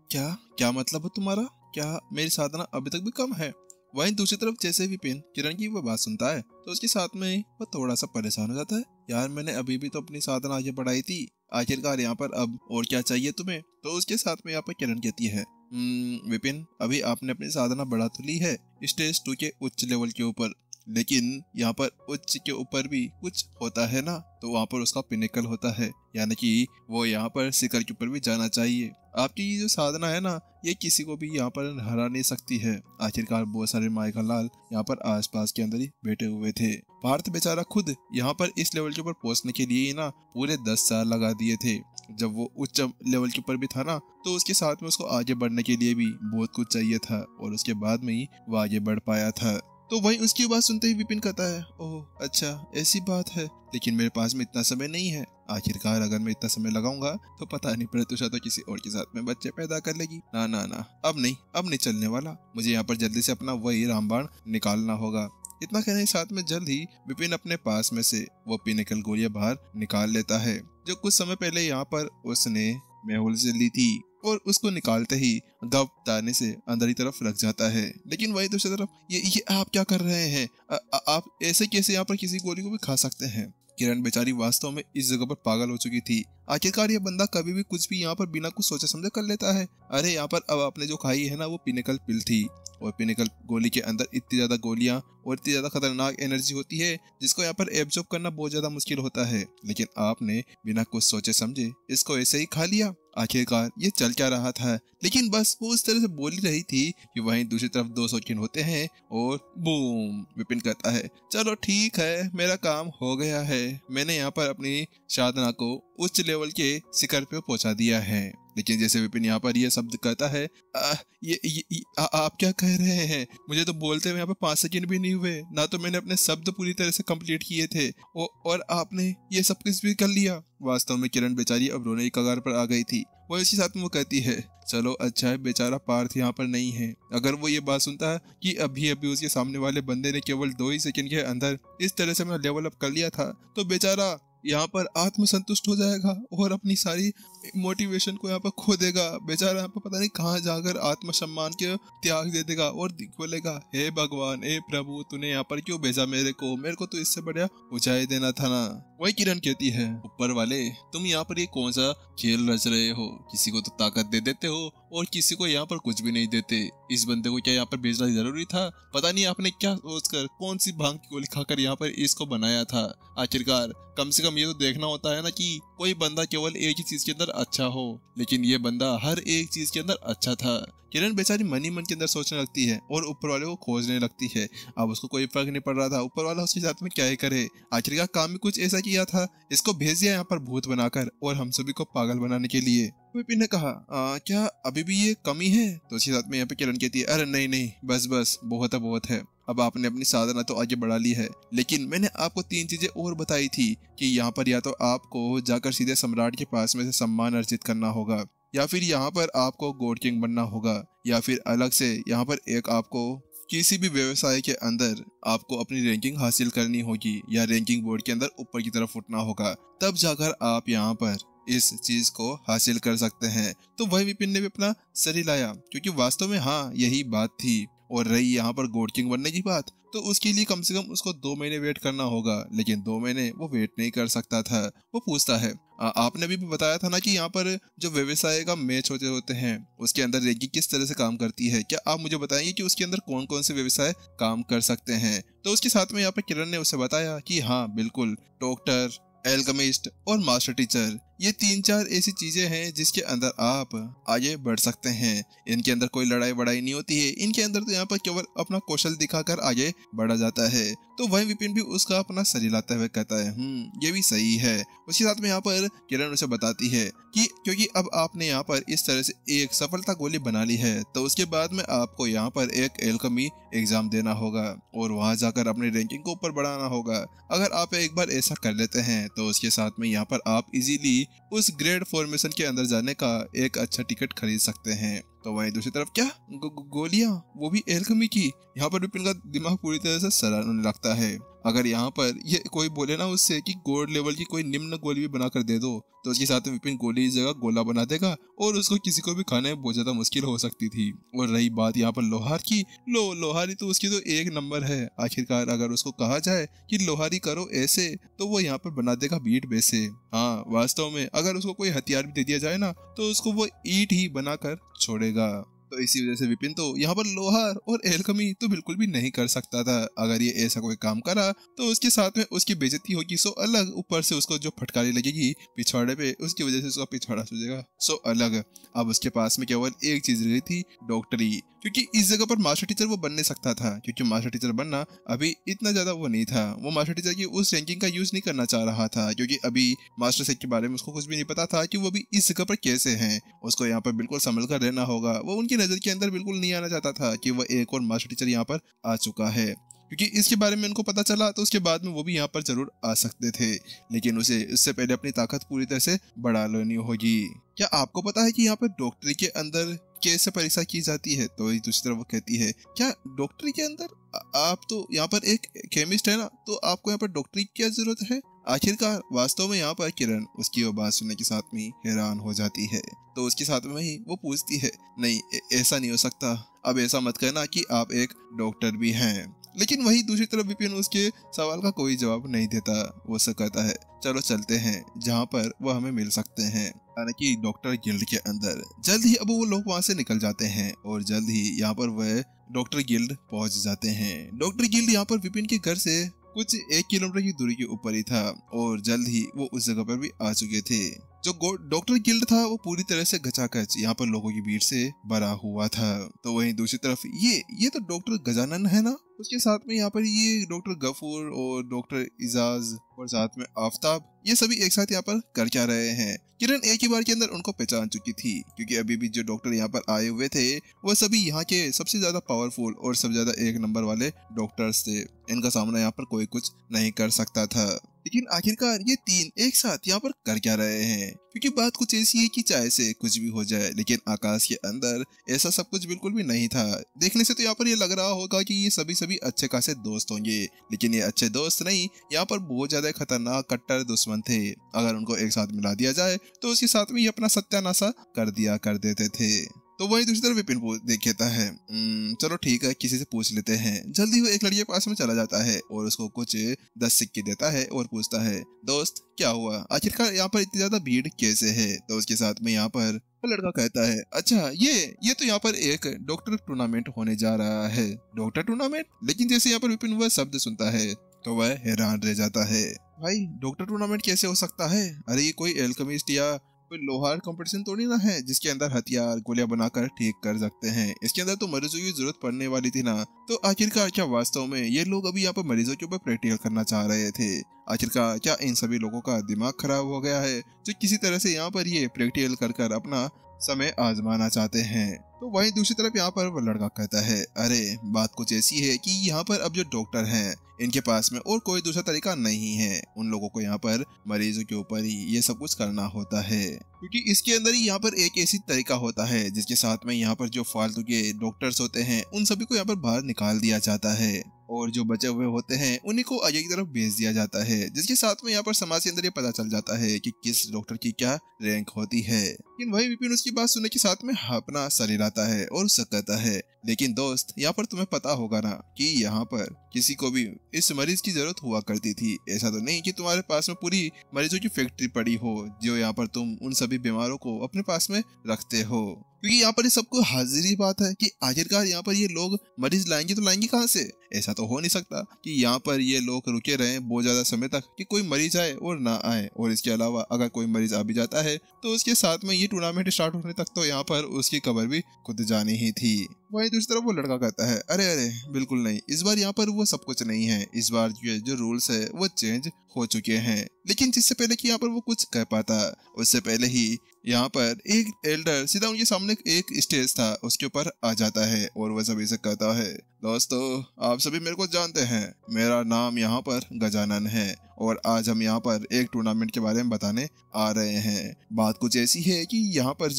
क्या क्या मतलब है तुम्हारा? क्या मेरी साधना अभी तक भी कम है? वहीं दूसरी तरफ जैसे विपिन किरण की वो बात सुनता है तो उसके साथ में वो थोड़ा सा परेशान हो जाता है। यार मैंने अभी भी तो अपनी साधना आगे बढ़ाई थी, आखिरकार यहाँ पर अब और क्या चाहिए तुम्हें? तो उसके साथ में यहाँ पर किरण कहती है, विपिन अभी आपने अपनी साधना बढ़ा तो ली है स्टेज 2 के उच्च लेवल के ऊपर, लेकिन यहाँ पर उच्च के ऊपर भी कुछ होता है ना, तो वहाँ पर उसका पिनेकल होता है, यानी कि वो यहाँ पर शिखर के ऊपर भी जाना चाहिए। आपकी ये जो साधना है ना, ये किसी को भी यहाँ पर हरा नहीं सकती है। आखिरकार बहुत सारे माइकल लाल यहाँ पर आसपास के अंदर ही बैठे हुए थे। पार्थ बेचारा खुद यहाँ पर इस लेवल के ऊपर पहुंचने के लिए ना पूरे 10 साल लगा दिए थे। जब वो उच्च लेवल के ऊपर भी था ना, तो उसके साथ में उसको आगे बढ़ने के लिए भी बहुत कुछ चाहिए था और उसके बाद में ही वो आगे बढ़ पाया था। तो वहीं उसकी बात सुनते ही विपिन कहता है, ओह अच्छा ऐसी बात है, लेकिन मेरे पास में इतना समय नहीं है। आखिरकार अगर मैं इतना समय लगाऊंगा तो पता नहीं प्रत्युषा तो किसी और के साथ में बच्चे पैदा कर लेगी। ना ना ना, अब नहीं चलने वाला। मुझे यहाँ पर जल्दी से अपना वही रामबाण निकालना होगा। इतना कहने के साथ में जल्द ही विपिन अपने पास में से वो पिनेकल गोलियां बाहर निकाल लेता है, जो कुछ समय पहले यहाँ पर उसने मेहुल से ली थी, और उसको निकालते ही गप ताने से अंदर की तरफ रख जाता है। लेकिन वही दूसरी तरफ ये आप क्या कर रहे हैं? आप ऐसे कैसे यहाँ पर किसी गोली को भी खा सकते हैं? किरण बेचारी वास्तव में इस जगह पर पागल हो चुकी थी। आखिरकार ये बंदा कभी भी कुछ भी यहाँ पर बिना कुछ सोचे समझे कर लेता है। अरे यहाँ पर अब आपने जो खाई है ना, वो पिनेकल पिल थी, और पिनेकल गोली के अंदर इतनी ज्यादा गोलियां और इतनी ज्यादा खतरनाक एनर्जी होती है जिसको यहाँ पर एब्जॉर्ब करना बहुत ज्यादा मुश्किल होता है। लेकिन आपने बिना कुछ सोचे समझे इसको ऐसे ही खा लिया। आखिरकार ये चल क्या रहा था? लेकिन बस वो उस तरह से बोल ही रही थी कि वहीं दूसरी तरफ 2 सेकंड होते हैं और बूम, विपिन कहता है, चलो ठीक है, मेरा काम हो गया है। मैंने यहाँ पर अपनी साधना को उच्च लेवल के शिखर पे पहुंचा दिया है। लेकिन जैसे विपिन यहाँ पर ये शब्द कहता है, आप क्या कह रहे हैं? मुझे तो बोलते हुए यहाँ पर 5 सेकंड भी नहीं हुए, ना तो मैंने अपने शब्द पूरी तरह से कंप्लीट किए थे और आपने ये सब कुछ भी कर लिया। वास्तव में किरण बेचारी अब रोने की कगार पर आ गई थी। वो इसी साथ में वो कहती है, चलो अच्छा है बेचारा पार्थ यहाँ पर नहीं है। अगर वो ये बात सुनता है कि अभी अभी उसके सामने वाले बंदे ने केवल 2 ही सेकंड के अंदर इस तरह से मैं लेवल अप कर लिया था, तो बेचारा यहाँ पर आत्मसंतुष्ट हो जाएगा और अपनी सारी मोटिवेशन को यहाँ पर खो देगा। बेचारा यहाँ पर पता नहीं कहाँ जाकर आत्मसम्मान के त्याग दे देगा और बोलेगा, हे भगवान, हे प्रभु, तूने यहाँ पर क्यों भेजा मेरे को तो इससे बढ़िया ऊंचाई देना था ना। वही किरण कहती है, ऊपर वाले तुम यहाँ पर ये कौन सा खेल रच रहे हो? किसी को तो ताकत दे देते हो और किसी को यहाँ पर कुछ भी नहीं देते। इस बंदे को क्या यहाँ पर भेजना जरूरी था? पता नहीं आपने क्या सोचकर कौन सी भांग की गोली खाकर यहाँ पर इसको बनाया था। आखिरकार कम से कम ये तो देखना होता है ना कि कोई बंदा केवल एक ही चीज के अंदर अच्छा हो, लेकिन ये बंदा हर एक चीज के अंदर अच्छा था। किरण बेचारी मन ही मन के अंदर सोचने लगती है और ऊपर वाले को खोजने लगती है। अब उसको कोई फर्क नहीं पड़ रहा था ऊपर वाला उसके साथ में क्या ही करे। आखिरकार काम भी कुछ ऐसा किया था, इसको भेज दिया यहाँ पर भूत बनाकर और हम सभी को पागल बनाने के लिए। विपिन ने कहा, क्या अभी भी ये कमी है? तो उसके साथ में यहाँ पे किरण कहती है, अरे नहीं, बस बहुत है। अब आपने अपनी साधना तो आगे बढ़ा ली है, लेकिन मैंने आपको 3 चीजें और बताई थी कि यहाँ पर या तो आपको जाकर सीधे सम्राट के पास में से सम्मान अर्जित करना होगा, या फिर यहाँ पर आपको गॉड किंग बनना होगा, या फिर अलग से यहाँ पर एक आपको किसी भी व्यवसाय के अंदर आपको अपनी रैंकिंग हासिल करनी होगी या रैंकिंग बोर्ड के अंदर ऊपर की तरफ उठना होगा, तब जाकर आप यहाँ पर इस चीज को हासिल कर सकते हैं। तो वही विपिन ने भी अपना सर हिलाया, क्योंकि वास्तव में हाँ यही बात थी। और रही यहाँ पर गॉड किंग बनने की बात, तो उसके लिए कम से कम उसको 2 महीने वेट करना होगा, लेकिन 2 महीने वो वेट नहीं कर सकता था। वो पूछता है, आपने अभी भी बताया था ना कि यहाँ पर जो व्यवसाय का मैच होते हैं उसके अंदर रैंकिंग किस तरह से काम करती है, क्या आप मुझे बताएंगे कि उसके अंदर कौन कौन से व्यवसाय काम कर सकते हैं? तो उसके साथ में यहाँ पर किरण ने उसे बताया कि हाँ बिल्कुल, डॉक्टर, एल्केमिस्ट और मास्टर टीचर, ये 3-4 ऐसी चीजें हैं जिसके अंदर आप आगे बढ़ सकते हैं। इनके अंदर कोई लड़ाई वड़ाई नहीं होती है, इनके अंदर तो यहाँ पर केवल अपना कौशल दिखाकर आगे बढ़ा जाता है। तो वही विपिन भी उसका अपना सर हिलाते हुए कहता है, ये भी सही है। उसके साथ में यहाँ पर किरण उसे बताती है कि क्योंकि अब आपने यहाँ पर इस तरह से एक सफलता गोली बना ली है, तो उसके बाद में आपको यहाँ पर एक एल्केमी एग्जाम देना होगा और वहां जाकर अपनी रैंकिंग को ऊपर बढ़ाना होगा। अगर आप एक बार ऐसा कर लेते हैं तो उसके साथ में यहाँ पर आप इजीली उस ग्रेड फॉर्मेशन के अंदर जाने का एक अच्छा टिकट खरीद सकते हैं। तो वहीं दूसरी तरफ क्या गोलियां, वो भी एल्केमी की। यहाँ पर विपिन का दिमाग पूरी तरह से सराहने लगता है। अगर यहाँ पर ये कोई बोले ना उससे कि गोल्ड लेवल की कोई निम्न गोली भी बना कर दे दो, तो उसके साथ में विपिन गोली की जगह गोला बना देगा और उसको किसी को भी खाने में बहुत ज्यादा मुश्किल हो सकती थी। और रही बात यहाँ पर लोहार की, लोहारी तो उसकी तो एक नंबर है। आखिरकार अगर उसको कहा जाए कि लोहारी करो ऐसे, तो वो यहाँ पर बना देगा बीट वैसे। हाँ, वास्तव में अगर उसको कोई हथियार भी दे दिया जाए ना, तो उसको वो ईंट ही बनाकर छोड़ेगा। तो इसी वजह से विपिन तो यहाँ पर लोहार और एल्केमी तो बिल्कुल भी नहीं कर सकता था। अगर ये ऐसा कोई काम करा तो उसके साथ में उसकी बेइज्जती होगी सो अलग, ऊपर से उसको जो फटकारी लगेगी पिछवाड़े पे, उसकी वजह से उसका पिछवाड़ा सूझेगा सो अलग। अब उसके पास में केवल एक चीज रही थी, डॉक्टरी, क्योंकि इस जगह पर मास्टर टीचर वो बन नहीं सकता था, क्योंकि मास्टर टीचर बनना अभी इतना ज्यादा वो नहीं था। वो मास्टर टीचर की उस रैंकिंग का यूज नहीं करना चाह रहा था, क्योंकि अभी मास्टर सेट के बारे में उसको कुछ भी नहीं पता था कि वो भी इस जगह पर कैसे हैं। उसको यहाँ पर बिल्कुल संभल कर रहना होगा। वो उनकी नजर के अंदर बिल्कुल नहीं आना चाहता था कि वो एक और मास्टर टीचर यहाँ पर आ चुका है, क्योंकि इसके बारे में उनको पता चला तो उसके बाद में वो भी यहाँ पर जरूर आ सकते थे, लेकिन उसे उससे पहले अपनी ताकत पूरी तरह से बढ़ा लेनी होगी। क्या आपको पता है कि यहाँ पर डॉक्टरी के अंदर कैसे परीक्षा की जाती है? तो दूसरी तरफ वो कहती है, क्या डॉक्टरी के अंदर आप तो यहाँ पर एक केमिस्ट है ना, तो आपको यहाँ पर डॉक्टरी की क्या जरूरत है? आखिरकार वास्तव में यहाँ पर किरण उसकी वो बात सुनने के साथ में हैरान हो जाती है। तो उसके साथ में ही वो पूछती है, नहीं ऐसा नहीं हो सकता, अब ऐसा मत कहना कि आप एक डॉक्टर भी हैं। लेकिन वही दूसरी तरफ विपिन उसके सवाल का कोई जवाब नहीं देता। वो सब कहता है, चलो चलते हैं जहाँ पर वो हमें मिल सकते हैं, यानी कि डॉक्टर गिल्ड के अंदर। जल्द ही अब वो लोग वहाँ से निकल जाते हैं और जल्द ही यहाँ पर वह डॉक्टर गिल्ड पहुंच जाते हैं। डॉक्टर गिल्ड यहाँ पर विपिन के घर से कुछ 1 किलोमीटर की दूरी के ऊपर ही था और जल्द ही वो उस जगह पर भी आ चुके थे। जो डॉक्टर गिल्ड था वो पूरी तरह से गचाकच यहाँ पर लोगों की भीड़ से भरा हुआ था। तो वहीं दूसरी तरफ ये तो डॉक्टर गजानन है ना, उसके साथ में यहाँ पर ये डॉक्टर गफूर और डॉक्टर इजाज और साथ में आफताब, ये सभी एक साथ यहाँ पर कर क्या रहे हैं? किरण एक ही बार के अंदर उनको पहचान चुकी थी, क्योंकि अभी भी जो डॉक्टर यहाँ पर आए हुए थे वो सभी यहाँ के सबसे ज्यादा पावरफुल और सबसे ज्यादा एक नंबर वाले डॉक्टर्स थे। इनका सामना यहाँ पर कोई कुछ नहीं कर सकता था। लेकिन आखिरकार ये तीन एक साथ यहाँ पर कर क्या रहे हैं? क्योंकि बात कुछ ऐसी है कि चाहे से कुछ भी हो जाए, लेकिन आकाश के अंदर ऐसा सब कुछ बिल्कुल भी नहीं था। देखने से तो यहाँ पर ये लग रहा होगा कि ये सभी अच्छे खासे दोस्त होंगे, लेकिन ये अच्छे दोस्त नहीं, यहाँ पर बहुत ज्यादा खतरनाक कट्टर दुश्मन थे। अगर उनको एक साथ मिला दिया जाए तो उसके साथ में ये अपना सत्यानाशा कर दिया कर देते थे। तो वही दूसरी तरफ विपिन देखता है, चलो ठीक है, किसी से पूछ लेते हैं। जल्दी वो एक लड़के के पास में चला जाता है और उसको कुछ 10 सिक्के देता है और पूछता है, दोस्त क्या हुआ, आखिरकार यहाँ पर इतनी ज्यादा भीड़ कैसे है? तो उसके साथ में यहाँ पर वो लड़का कहता है, अच्छा ये तो यहाँ पर एक डॉक्टर टूर्नामेंट होने जा रहा है। Doctor tournament? लेकिन जैसे यहाँ पर विपिन वह शब्द सुनता है तो वह हैरान रह जाता है। भाई डॉक्टर टूर्नामेंट कैसे हो सकता है? अरे ये कोई एल्केमिस्ट या कोई लोहार कंपटीशन थोड़ी ना है जिसके अंदर हथियार गोलियां बनाकर ठीक कर सकते हैं। इसके अंदर तो मरीजों की जरूरत पड़ने वाली थी ना। तो आखिरकार क्या वास्तव में ये लोग अभी यहाँ पर मरीजों के ऊपर प्रैक्टिकल करना चाह रहे थे? आखिरकार क्या इन सभी लोगों का दिमाग खराब हो गया है जो किसी तरह से यहाँ पर ये प्रैक्टिकल कर अपना समय आजमाना चाहते हैं? तो वहीं दूसरी तरफ यहाँ पर वो लड़का कहता है, अरे बात कुछ ऐसी है कि यहाँ पर अब जो डॉक्टर हैं इनके पास में और कोई दूसरा तरीका नहीं है। उन लोगों को यहाँ पर मरीजों के ऊपर ही ये सब कुछ करना होता है, क्योंकि इसके अंदर ही यहाँ पर एक ऐसी तरीका होता है जिसके साथ में यहाँ पर जो फालतू के डॉक्टर्स होते हैं उन सभी को यहाँ पर बाहर निकाल दिया जाता है और जो बचे हुए होते हैं उन्हीं को आगे की तरफ भेज दिया जाता है, जिसके साथ में यहाँ पर समाज के अंदर ये पता चल जाता है कि किस डॉक्टर की क्या रैंक होती है। लेकिन वही विपिन उसकी बात सुनने के साथ में अपना शरीर आता है और उससे कहता है, लेकिन दोस्त यहाँ पर तुम्हें पता होगा ना कि यहाँ पर किसी को भी इस मरीज की जरूरत हुआ करती थी। ऐसा तो नहीं कि तुम्हारे पास में पूरी मरीजों की फैक्ट्री पड़ी हो जो यहाँ पर तुम उन सभी बीमारों को अपने पास में रखते हो, क्योंकि यहाँ पर ये सबको हाजिरी बात है कि आखिरकार यहाँ पर ये लोग मरीज लाएंगे तो लाएंगे कहाँ से? ऐसा तो हो नहीं सकता कि यहाँ पर ये लोग रुके रहे बहुत ज्यादा समय तक कि कोई मरीज आए और ना आए। और इसके अलावा अगर कोई मरीज आ भी जाता है तो उसके साथ में ये टूर्नामेंट स्टार्ट होने तक तो यहाँ पर उसकी कबर भी खुद जानी ही थी। वहीं दूसरी तरफ वो लड़का कहता है, अरे बिल्कुल नहीं, इस बार यहाँ पर वो सब कुछ नहीं है। इस बार जो रूल्स है वो चेंज हो चुके हैं। लेकिन जिससे पहले कि यहाँ पर वो कुछ कह पाता उससे पहले ही यहाँ पर एक एल्डर सीधा उनके सामने एक स्टेज था उसके ऊपर आ जाता है और वह सभी से कहता है, दोस्तों आप सभी मेरे को जानते हैं, मेरा नाम यहाँ पर गजानन है और आज हम यहाँ पर एक टूर्नामेंट के बारे में बताने आ रहे हैं। बात कुछ ऐसी है कि यहाँ पर जो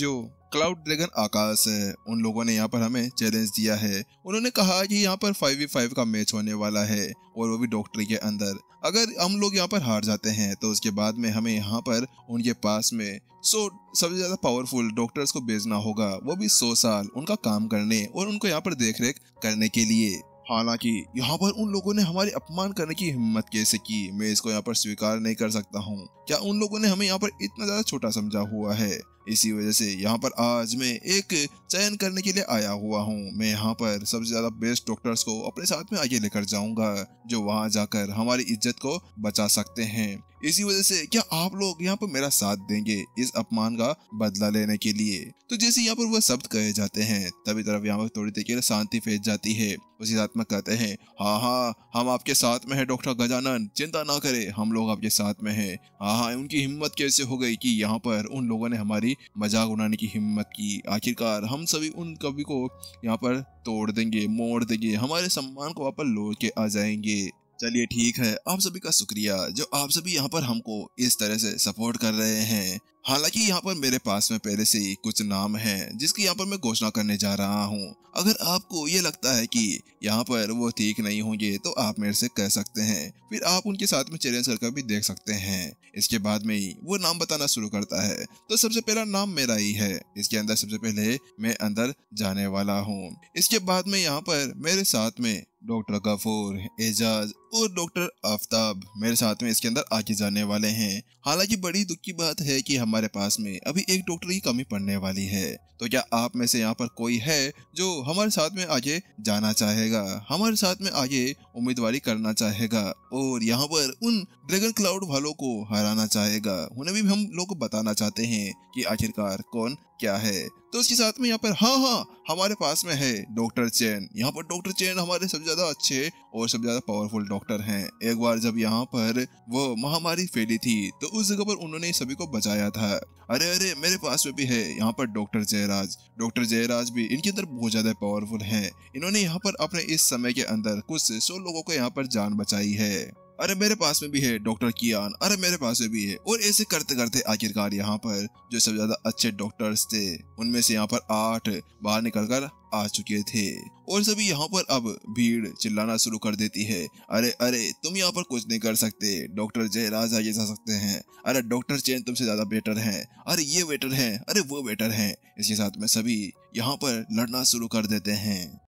क्लाउड ड्रैगन आकाश है। उन लोगों ने यहाँ पर हमें चैलेंज दिया है। उन्होंने कहा कि यहाँ पर 5v5 का मैच होने वाला है और वो भी डॉक्टरी के अंदर। अगर हम लोग यहाँ पर हार जाते हैं तो उसके बाद में हमें यहाँ पर उनके पास में सबसे ज्यादा पावरफुल डॉक्टर्स को भेजना होगा, वो भी 100 साल उनका काम करने और उनको यहाँ पर देख रेख करने के लिए। हालांकि यहाँ पर उन लोगों ने हमारे अपमान करने की हिम्मत कैसे की, मैं इसको यहाँ पर स्वीकार नहीं कर सकता हूँ। क्या उन लोगों ने हमें यहाँ पर इतना ज्यादा छोटा समझा हुआ है? इसी वजह से यहाँ पर आज मैं एक चयन करने के लिए आया हुआ हूँ। मैं यहाँ पर सबसे ज्यादा बेस्ट डॉक्टर्स को अपने साथ में आगे लेकर जाऊंगा, जो वहाँ जाकर हमारी इज्जत को बचा सकते हैं। इसी वजह से क्या आप लोग यहाँ पर मेरा साथ देंगे इस अपमान का बदला लेने के लिए? तो जैसे यहाँ पर वह शब्द कहे जाते हैं तभी तरफ यहाँ पर थोड़ी देर के लिए शांति फैल जाती है। उसी साथ में कहते हैं, हाँ हाँ हम आपके साथ में है डॉक्टर गजानन, चिंता ना करें, हम लोग आपके साथ में हैं। हाँ हाँ, उनकी हिम्मत कैसे हो गई कि यहाँ पर उन लोगों ने हमारी मजाक उड़ाने की हिम्मत की। आखिरकार हम सभी उन कवि को यहाँ पर तोड़ देंगे, मोड़ देंगे, हमारे सम्मान को वापस लौट के आ जाएंगे। चलिए ठीक है, आप सभी का शुक्रिया जो आप सभी यहाँ पर हमको इस तरह से सपोर्ट कर रहे हैं। हालांकि यहाँ पर मेरे पास में पहले से ही कुछ नाम हैं जिसकी यहाँ पर मैं घोषणा करने जा रहा हूँ। अगर आपको ये लगता है कि यहाँ पर वो ठीक नहीं होंगे तो आप मेरे से कह सकते हैं, फिर आप उनके साथ में चैलेंज करके भी देख सकते हैं। इसके बाद में ही वो नाम बताना शुरू करता है। तो सबसे पहला नाम मेरा ही है, इसके अंदर सबसे पहले मैं अंदर जाने वाला हूँ। इसके बाद में यहाँ पर मेरे साथ में डॉक्टर गफूर, एजाज और डॉक्टर आफ्ताब मेरे साथ में इसके अंदर आगे जाने वाले हैं। हालांकि बड़ी दुख की बात है कि हमारे पास में अभी एक डॉक्टर की कमी पड़ने वाली है। तो क्या आप में से यहाँ पर कोई है जो हमारे साथ में आगे जाना चाहेगा, हमारे साथ में आगे उम्मीदवारी करना चाहेगा और यहाँ पर उन ड्रैगन क्लाउड वालों को हराना चाहेगा? उन्हें भी हम लोग बताना चाहते हैं कि आखिरकार कौन क्या है। तो उसके साथ में यहाँ पर हाँ हमारे पास में है डॉक्टर चैन। यहाँ पर डॉक्टर चैन हमारे सबसे ज्यादा अच्छे और सबसे ज्यादा पावरफुल डॉक्टर हैं। एक बार जब यहाँ पर वो महामारी फैली थी तो उस जगह पर उन्होंने सभी को बचाया था। अरे मेरे पास में भी है यहाँ पर डॉक्टर जयराज। डॉक्टर जयराज भी इनके अंदर बहुत ज्यादा पावरफुल हैं। इन्होंने यहाँ पर अपने इस समय के अंदर कुछ 100 लोगों को यहाँ पर जान बचाई है। अरे मेरे पास में भी है डॉक्टर कियान, अरे मेरे पास में भी है। और ऐसे करते करते आखिरकार यहाँ पर जो सबसे ज्यादा अच्छे डॉक्टर्स थे उनमें से यहाँ पर 8 बाहर निकल कर आ चुके थे और सभी यहाँ पर अब भीड़ चिल्लाना शुरू कर देती है, अरे तुम यहाँ पर कुछ नहीं कर सकते, डॉक्टर जयराज आगे जा सकते हैं, अरे डॉक्टर चैन तुमसे ज्यादा बेटर हैं, अरे ये बेटर हैं, अरे वो बेटर हैं। इसके साथ में सभी यहाँ पर लड़ना शुरू कर देते हैं।